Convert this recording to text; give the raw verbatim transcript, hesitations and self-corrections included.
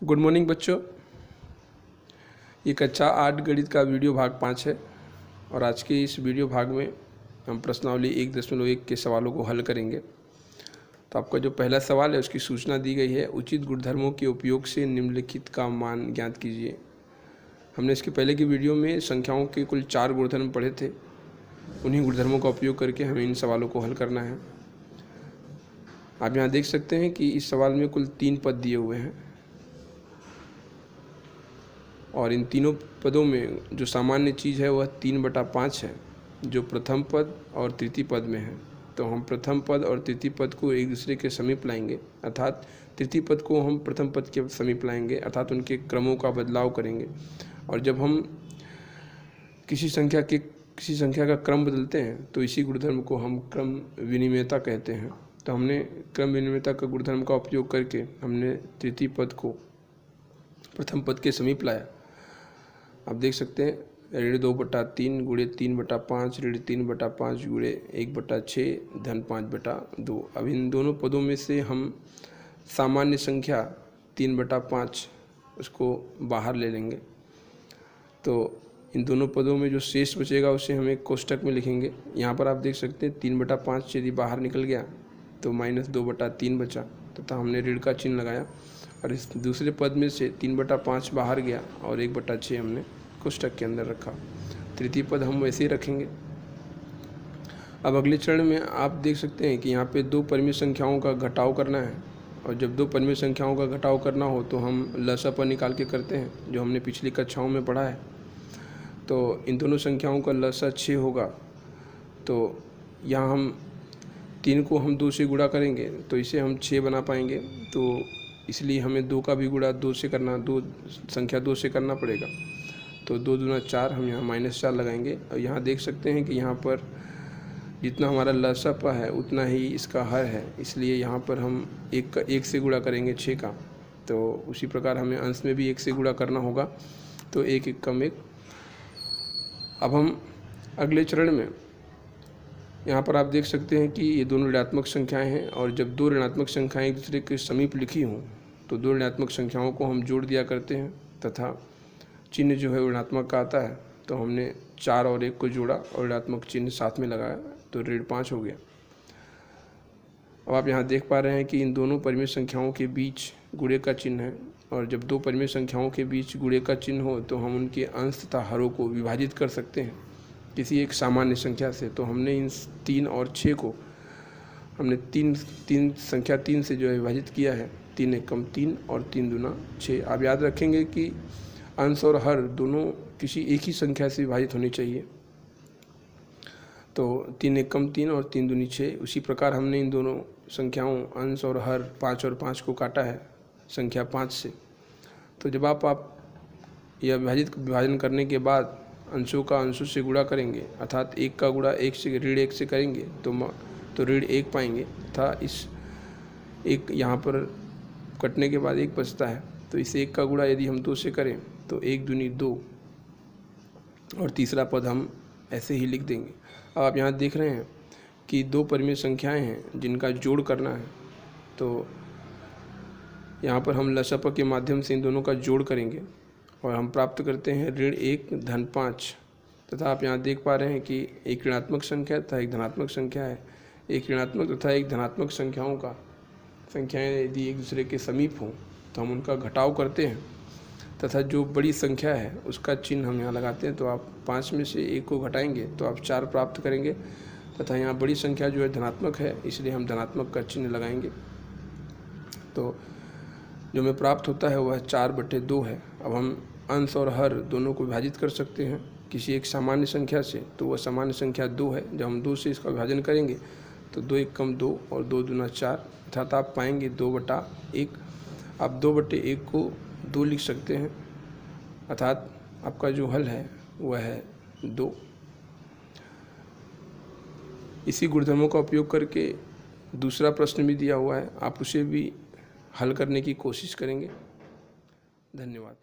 Good morning बच्चों। ये कक्षा आठ गणित का वीडियो भाग पाँच है और आज के इस वीडियो भाग में हम प्रश्नावली एक दशमलव एक के सवालों को हल करेंगे। तो आपका जो पहला सवाल है उसकी सूचना दी गई है, उचित गुणधर्मों के उपयोग से निम्नलिखित का मान ज्ञात कीजिए। हमने इसके पहले की वीडियो में संख्याओं के कुल चार गुणधर्म पढ़े थे, उन्हीं गुणधर्मों का उपयोग करके हमें इन सवालों को हल करना है। आप यहाँ देख सकते हैं कि इस सवाल में कुल तीन पद दिए हुए हैं और इन तीनों पदों में जो सामान्य चीज़ है वह तीन बटा पाँच है, जो प्रथम पद और तृतीय पद में है। तो हम प्रथम पद और तृतीय पद को एक दूसरे के समीप लाएंगे, अर्थात तृतीय पद को हम प्रथम पद के समीप लाएंगे, अर्थात उनके क्रमों का बदलाव करेंगे। और जब हम किसी संख्या के किसी संख्या का क्रम बदलते हैं तो इसी गुणधर्म को हम क्रम विनिमेयता कहते हैं। तो हमने क्रम विनिमेयता का गुणधर्म का उपयोग करके हमने तृतीय पद को प्रथम पद के समीप लाया। आप देख सकते हैं ऋण दो बटा तीन गुणे तीन बटा पाँच ऋण तीन बटा पाँच गुणे एक बटा छः धन पाँच बटा दो। अब इन दोनों पदों में से हम सामान्य संख्या तीन बटा पाँच उसको बाहर ले लेंगे। तो इन दोनों पदों में जो शेष बचेगा उसे हम एक कोष्टक में लिखेंगे। यहाँ पर आप देख सकते हैं तीन बटा पाँच यदि बाहर निकल गया तो माइनस दो बटा तीन बचा, तथा हमने ऋण का चिन्ह लगाया और इस दूसरे पद में से तीन बटा पाँच बाहर गया और एक बटा छः हमने कोष्टक के अंदर रखा। तृतीय पद हम वैसे ही रखेंगे। अब अगले चरण में आप देख सकते हैं कि यहाँ पे दो परिमेय संख्याओं का घटाव करना है, और जब दो परिमेय संख्याओं का घटाव करना हो तो हम लसापा निकाल के करते हैं, जो हमने पिछली कक्षाओं में पढ़ा है। तो इन दोनों संख्याओं का लसा छः होगा, तो यहाँ हम तीन को हम दो से गुणा करेंगे तो इसे हम छः बना पाएंगे। तो इसलिए हमें दो का भी गुणा दो से करना दो संख्या दो से करना पड़ेगा। तो दो दूना चार, हम यहाँ माइनस चार लगाएंगे। और यहाँ देख सकते हैं कि यहाँ पर जितना हमारा लसापा है उतना ही इसका हर है, इसलिए यहाँ पर हम एक का एक से गुणा करेंगे छः का। तो उसी प्रकार हमें अंश में भी एक से गुणा करना होगा, तो एक एक कम एक। अब हम अगले चरण में यहाँ पर आप देख सकते हैं कि ये दोनों ऋणात्मक संख्याएं हैं, और जब दो ऋणात्मक संख्याएं एक दूसरे के समीप लिखी हों तो दो ऋणात्मक संख्याओं को हम जोड़ दिया करते हैं, तथा चिन्ह जो है ऋणात्मक का आता है। तो हमने चार और एक को जोड़ा और ऋणात्मक चिन्ह साथ में लगाया तो ऋण पाँच हो गया। अब आप यहाँ देख पा रहे हैं कि इन दोनों परिमेय संख्याओं के बीच गुणे का चिन्ह है, और जब दो परिमेय संख्याओं के बीच गुणे का चिन्ह हो तो हम उनके अंश तथा हरों को विभाजित कर सकते हैं किसी एक सामान्य संख्या से। तो हमने इन तीन और छः को हमने तीन तीन संख्या तीन से जो है विभाजित किया है। तीन एक कम तीन और तीन दूना छः। आप याद रखेंगे कि अंश और हर दोनों किसी एक ही संख्या से विभाजित होनी चाहिए। तो तीन एक कम तीन और तीन दूनी छः। उसी प्रकार हमने इन दोनों संख्याओं अंश और हर पाँच और पाँच को काटा है संख्या पाँच से। तो जब आप आप यह विभाजित विभाजन करने के बाद अंशों का अंशों से गुणा करेंगे, अर्थात एक का गुणा एक से ऋण एक से करेंगे तो तो ऋण एक पाएंगे, तथा इस एक यहाँ पर कटने के बाद एक बचता है। तो इस एक का गुणा यदि हम दो से करें तो एक दूनी दो, और तीसरा पद हम ऐसे ही लिख देंगे। अब आप यहाँ देख रहे हैं कि दो परिमेय संख्याएं हैं जिनका जोड़ करना है। तो यहाँ पर हम लसापा के माध्यम से इन दोनों का जोड़ करेंगे और हम प्राप्त करते हैं ऋण एक धन पाँच। तथा आप यहाँ देख पा रहे हैं कि एक ऋणात्मक संख्या तथा एक धनात्मक संख्या है। एक ऋणात्मक तथा एक धनात्मक संख्याओं का संख्याएं यदि एक दूसरे के समीप हों तो हम उनका घटाव करते हैं, तथा जो बड़ी संख्या है उसका चिन्ह हम यहाँ लगाते हैं। तो आप पाँच में से एक को घटाएंगे तो आप चार प्राप्त करेंगे, तथा यहाँ बड़ी संख्या जो है धनात्मक है, इसलिए हम धनात्मक का चिन्ह लगाएंगे। तो जो हमें प्राप्त होता है वह चार बटे दो है। अब हम अंश और हर दोनों को विभाजित कर सकते हैं किसी एक सामान्य संख्या से, तो वह सामान्य संख्या दो है। जब हम दो से इसका विभाजन करेंगे तो दो एक कम दो और दो दूना चार, अर्थात आप पाएंगे दो बटा एक। आप दो बटे एक को दो लिख सकते हैं, अर्थात आपका जो हल है वह है दो। इसी गुणधर्मों का उपयोग करके दूसरा प्रश्न भी दिया हुआ है, आप उसे भी हल करने की कोशिश करेंगे। धन्यवाद।